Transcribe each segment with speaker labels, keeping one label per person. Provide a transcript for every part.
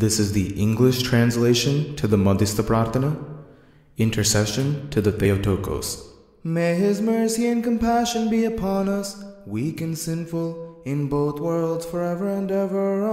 Speaker 1: This is the English translation to the Madhyastha Prarthana, Intercession to the Theotokos.
Speaker 2: May His mercy and compassion be upon us, weak and sinful, in both worlds forever and ever.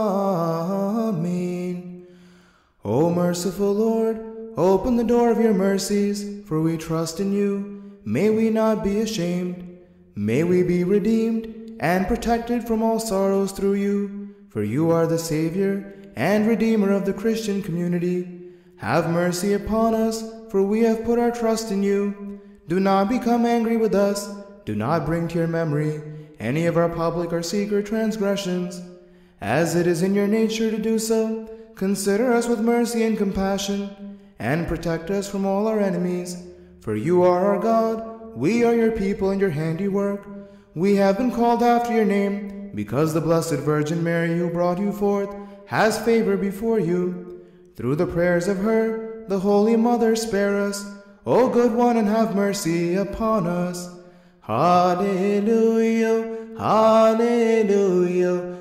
Speaker 2: Amen. O merciful Lord, open the door of your mercies, for we trust in you. May we not be ashamed. May we be redeemed and protected from all sorrows through you, for you are the Savior and Redeemer of the Christian community. Have mercy upon us, for we have put our trust in you. Do not become angry with us. Do not bring to your memory any of our public or secret transgressions. As it is in your nature to do so, consider us with mercy and compassion, and protect us from all our enemies. For you are our God, we are your people and your handiwork. We have been called after your name, because the Blessed Virgin Mary, who brought you forth, has favor before you. Through the prayers of her, the Holy Mother, spare us, O good one, and have mercy upon us. Hallelujah, hallelujah,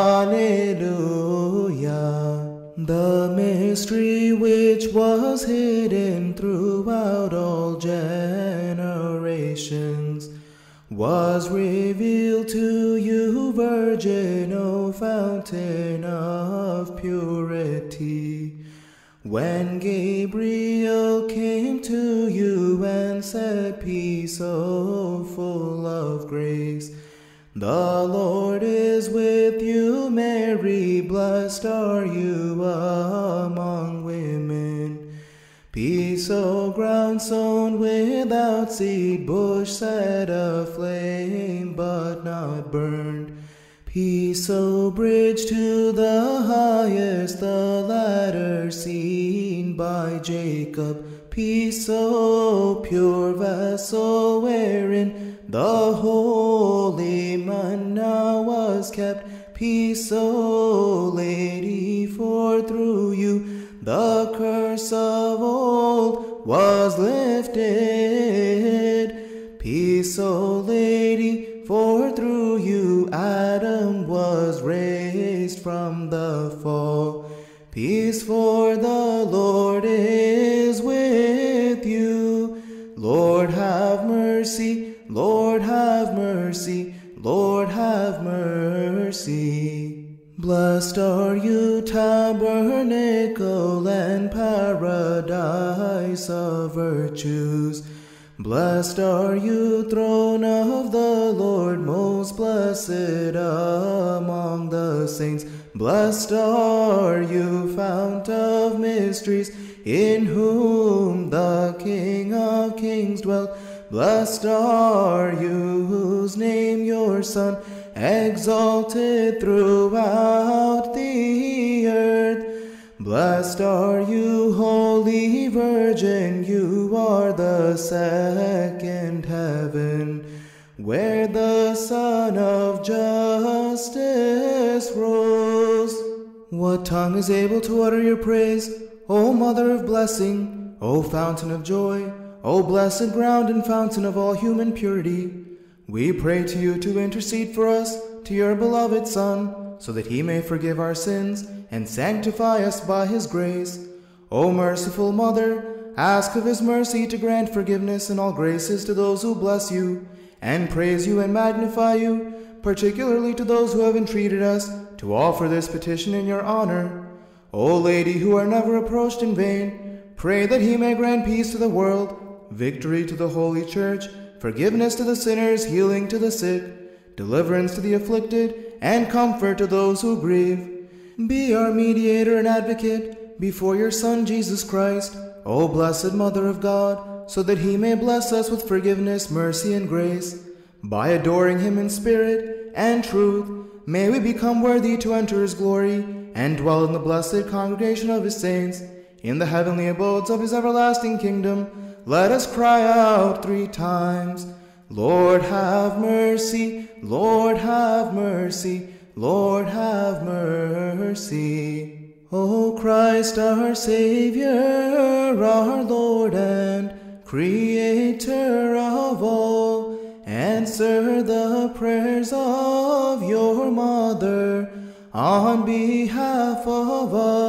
Speaker 2: hallelujah. The mystery which was hidden throughout all generations was revealed to you, Virgin, O fountain of purity. When Gabriel came to you and said, Peace, O full of grace, the Lord is with you, Mary, blessed are you among women. Peace, O ground sown without seed, bush set aflame but not burned. Peace, O bridge to the highest, the ladder seen by Jacob. Peace, O pure vessel wherein the holy manna was kept. Peace, O Lady, for through you the curse of old was lifted. Peace, O Lady, for through you Adam was raised from the fall. Peace, for the Lord is with you. Lord, have mercy. Lord, have mercy. Lord, have mercy. Blessed are you, tabernacle and paradise of virtues. Blessed are you, throne of the Lord, most blessed among the saints. Blessed are you, fount of mysteries, in whom the King of kings dwelt. Blessed are you, whose name your Son exalted throughout the earth. Blessed are you, Holy Virgin, you are the second heaven, where the Sun of justice rose. What tongue is able to utter your praise, O Mother of blessing, O fountain of joy, O blessed ground and fountain of all human purity? We pray to you to intercede for us to your beloved Son, so that he may forgive our sins and sanctify us by his grace. O merciful Mother, ask of his mercy to grant forgiveness and all graces to those who bless you and praise you and magnify you, particularly to those who have entreated us to offer this petition in your honor. O Lady, who are never approached in vain, pray that he may grant peace to the world, victory to the Holy Church, forgiveness to the sinners, healing to the sick, deliverance to the afflicted, and comfort to those who grieve. Be our mediator and advocate before your Son Jesus Christ, O blessed Mother of God, so that he may bless us with forgiveness, mercy, and grace. By adoring him in spirit and truth, may we become worthy to enter his glory and dwell in the blessed congregation of his saints, in the heavenly abodes of his everlasting kingdom. Let us cry out 3 times, Lord, have mercy, Lord, have mercy, Lord, have mercy. O Christ, our Savior, our Lord and Creator of all, answer the prayers of your Mother on behalf of us.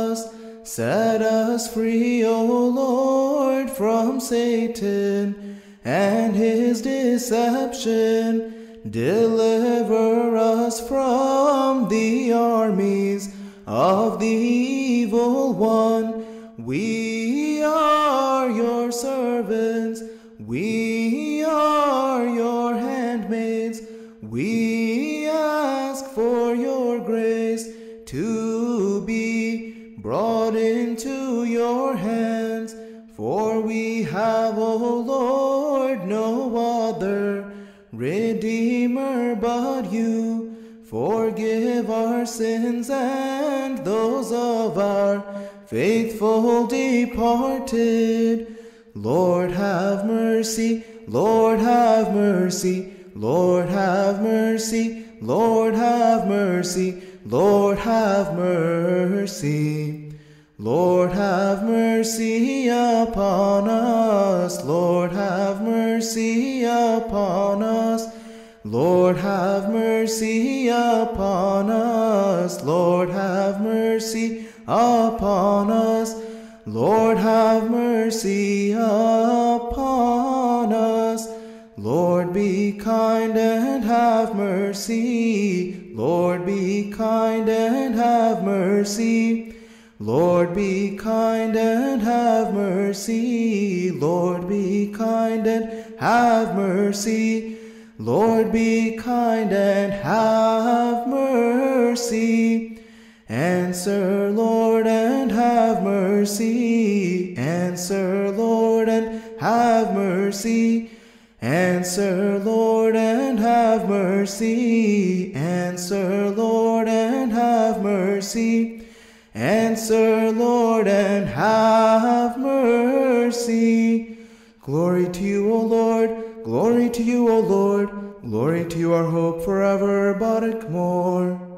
Speaker 2: Set us free, O Lord, from Satan and his deception. Deliver us from the armies of the evil one. We are your servants, we are your handmaids. We ask for your grace to be brought into your hands. For we have, O Lord, no other Redeemer but you. Forgive our sins and those of our faithful departed. Lord, have mercy, Lord, have mercy, Lord, have mercy, Lord, have mercy, Lord, have mercy. Lord, have mercy upon us. Lord, have mercy upon us. Lord, have mercy upon us. Lord, have mercy upon us. Lord, have mercy upon us. Lord, be kind and have mercy. Lord, be kind and have mercy. Lord, be kind and have mercy. Lord, be kind and have mercy. Lord, be kind and have mercy. Answer, Lord, and have mercy. Answer, Lord, and have mercy. Answer, Lord, and have mercy. Answer, Lord, and have mercy. Answer, Lord, and have mercy. Glory to you, O Lord. Glory to you, O Lord. Glory to you, our hope forever, but more.